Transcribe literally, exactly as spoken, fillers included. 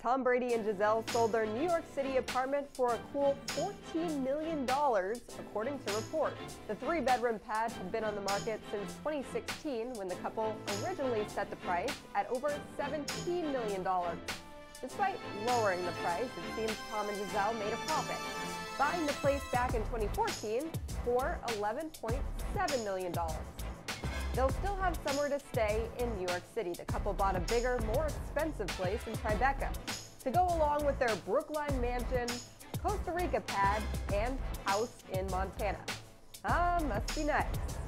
Tom Brady and Gisele sold their New York City apartment for a cool fourteen million dollars, according to reports. The three-bedroom pad had been on the market since twenty sixteen, when the couple originally set the price at over seventeen million dollars. Despite lowering the price, it seems Tom and Gisele made a profit, buying the place back in twenty fourteen for eleven point seven million dollars. They'll still have somewhere to stay in New York City. The couple bought a bigger, more expensive place in Tribeca to go along with their Brookline mansion, Costa Rica pad, and house in Montana. Ah, must be nice.